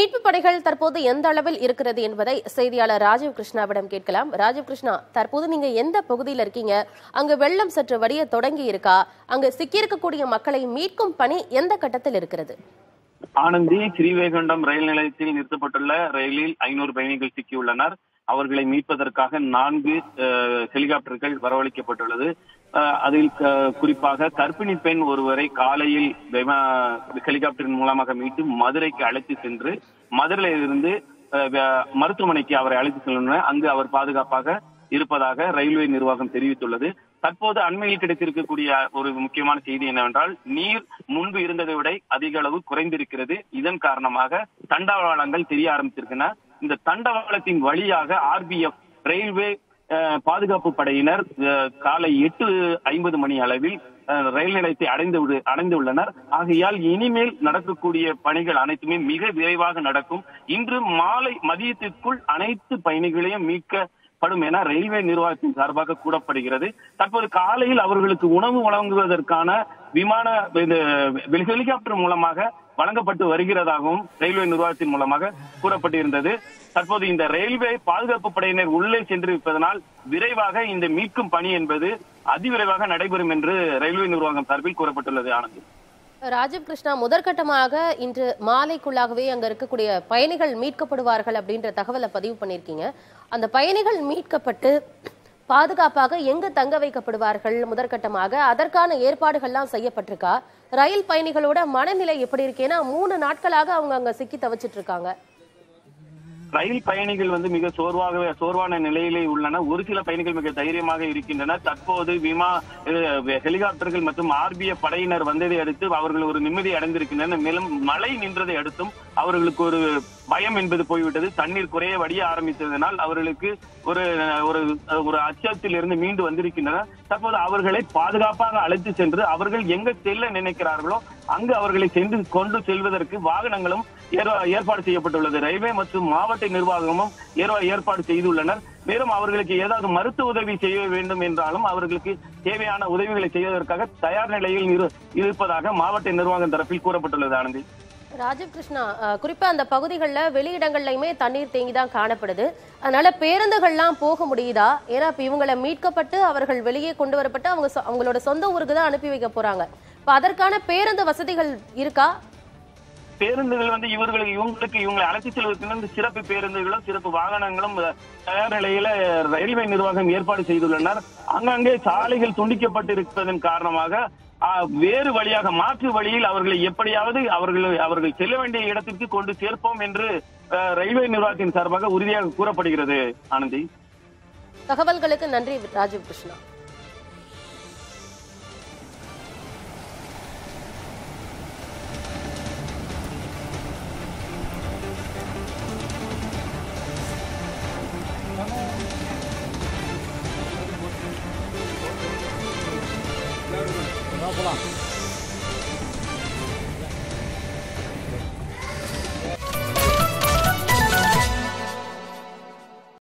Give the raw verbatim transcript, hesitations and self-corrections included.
மீட்பு பணிகள் தற்போது எந்த அளவில் இருக்கிறது என்பதை செய்தியாளர் ராஜீவ் கிருஷ்ணாவிடம் கேட்கலாம். ராஜீவ் கிருஷ்ணா, தற்போது நீங்க எந்த பகுதியில் இருக்கீங்க? அங்கு வெள்ளம் சற்று வடிய தொடங்கி இருக்கா? அங்கு சிக்கியிருக்கக்கூடிய மக்களை மீட்கும் பணி எந்த கட்டத்தில் இருக்கிறது? ஆனந்தி, ஸ்ரீவைகுண்டம் ரயில் நிலையத்தில் நிறுத்தப்பட்டுள்ள ரயிலில் ஐநூறு பயணிகள் சிக்கியுள்ளனர். அவர்களை மீட்பதற்காக நான்கு ஹெலிகாப்டர்கள் வரவழைக்கப்பட்டுள்ளது. அதில் குறிப்பாக கர்ப்பிணி பெண் ஒருவரை காலையில் ஹெலிகாப்டரின் மூலமாக மீட்டு மதுரைக்கு அழைத்து சென்று மதுரையிலிருந்து மருத்துவமனைக்கு அவரை அழைத்து செல்லுள்ளனர். அங்கு அவர் பாதுகாப்பாக இருப்பதாக ரயில்வே நிர்வாகம் தெரிவித்துள்ளது. தற்போது அண்மையில் கிடைத்திருக்கக்கூடிய ஒரு முக்கியமான செய்தி என்னவென்றால், நீர் முன்பு இருந்ததை விட அதிக அளவு குறைந்திருக்கிறது. இதன் காரணமாக தண்டவாளங்கள் தெரிய ஆரம்பித்திருக்கின்றன. இந்த தண்டவாளத்தின் வழியாக ஆர்பிஎஃப் ரயில்வே பாதுகாப்பு படையினர் காலை எட்டு ஐம்பது மணி அளவில் ரயில் நிலையத்தை அடைந்து அடைந்துள்ளனர். ஆகையால் இனிமேல் நடக்கக்கூடிய பணிகள் அனைத்துமே மிக விரைவாக நடக்கும். இன்று மாலை மதியத்திற்குள் அனைத்து பயணிகளையும் மீட்கப்படும் என ரயில்வே நிர்வாகத்தின் சார்பாக கூறப்படுகிறது. தற்போது காலையில் அவர்களுக்கு உணவு வழங்குவதற்கான விமான ஹெலிகாப்டர் மூலமாக வழங்கப்பட்டு வருகிறதாகவும் ரயில்வே நிர்வாகத்தின் மூலமாக கூறப்பட்டிருந்தது. தற்போது இந்த ரயில்வே பாதுகாப்பு படையினர் உள்ளே சென்றிருப்பதனால் விரைவாக இந்த மீட்கும் பணி என்பது அதிவிரைவாக நடைபெறும் என்று ரயில்வே நிர்வாகம் சார்பில் கூறப்பட்டுள்ளது. ஆனந்த், ராஜீவ் கிருஷ்ணா, முதற்கட்டமாக இன்று மாலைக்குள்ளாகவே அங்க இருக்கக்கூடிய பயணிகள் மீட்கப்படுவார்கள் அப்படின்ற தகவலை பதிவு பண்ணியிருக்கீங்க. அந்த பயணிகள் மீட்கப்பட்டு பாதுகாப்பாக எங்கு தங்க வைக்கப்படுவார்கள்? முதற்கட்டமாக அதற்கான ஏற்பாடுகள்லாம் செய்யப்பட்டிருக்கா? ரயில் பயணிகளோட மனநிலை எப்படி இருக்கு? ஏன்னா மூணு நாட்களாக அவங்க அங்க சிக்கி தவிச்சிட்டு இருக்காங்க. ரயில் பயணிகள் வந்து மிக சோர்வாக சோர்வான நிலையிலே உள்ளன. ஒரு சில பயணிகள் மிக தைரியமாக இருக்கின்றனர். தற்போது விமா ஹெலிகாப்டர்கள் மற்றும் ஆர்பிஎஃப் படையினர் வந்ததை அடுத்து அவர்கள் ஒரு நிம்மதி அடைந்திருக்கின்றனர். மேலும் மழை நின்றதை அடுத்தும் அவர்களுக்கு ஒரு பயம் என்பது போய்விட்டது. தண்ணீர் குறைய வடிய ஆரம்பித்ததனால் அவர்களுக்கு ஒரு ஒரு அச்சத்தில் இருந்து மீண்டு வந்திருக்கின்றனர். தற்போது அவர்களை பாதுகாப்பாக அழைத்து சென்று அவர்கள் எங்க செல்ல நினைக்கிறார்களோ அங்கு அவர்களை சென்று கொண்டு செல்வதற்கு வாகனங்களும் ஏற்பாடு செய்யப்பட்டுள்ளது. ரயில்வே மற்றும் மாவட்ட நிர்வாகமும் ஏற்பாடு செய்துள்ளனர். மேலும் அவர்களுக்கு ஏதாவது மருத்துவ உதவி செய்ய வேண்டும் என்றாலும் அவர்களுக்கு தேவையான உதவிகளை செய்வதற்காக தயார் நிலையில் இருப்பதாக மாவட்ட நிர்வாகம் தரப்பில் கூறப்பட்டுள்ளது. ஆனந்தி, ராஜீவ் கிருஷ்ணா, குறிப்பா அந்த பகுதிகளில் வெளியிடங்கள்லயுமே தண்ணீர் தேங்கி தான் காணப்படுது. அதனால பேருந்துகள்லாம் போக முடியுதா? ஏன்னா இப்ப இவங்களை மீட்கப்பட்டு அவர்கள் வெளியே கொண்டு வரப்பட்டு அவங்க அவங்களோட சொந்த ஊருக்கு தான் அனுப்பி வைக்க போறாங்க. இப்ப அதற்கான பேருந்து வசதிகள் இருக்கா? பேருந்துகள் வந்து இவர்களுக்கு இவங்களுக்கு இவங்களை அழைத்து செல்வதற்கு சிறப்பு பேருந்துகளும் சிறப்பு வாகனங்களும் தயார் நிலையில ரயில்வே நிர்வாகம் ஏற்பாடு செய்துள்ளனர். அங்கங்கே சாலைகள் துண்டிக்கப்பட்டிருப்பதன் காரணமாக வேறு வழியாக மாற்று வழியில் அவர்களை எப்படியாவது அவர்கள் அவர்கள் செல்ல வேண்டிய இடத்திற்கு கொண்டு சேர்ப்போம் என்று ரயில்வே நிர்வாகத்தின் சார்பாக உறுதியாக கூறப்படுகிறது. ஆனந்தி, தகவல்களுக்கு நன்றி ராஜீவ் கிருஷ்ணா. போலாம்.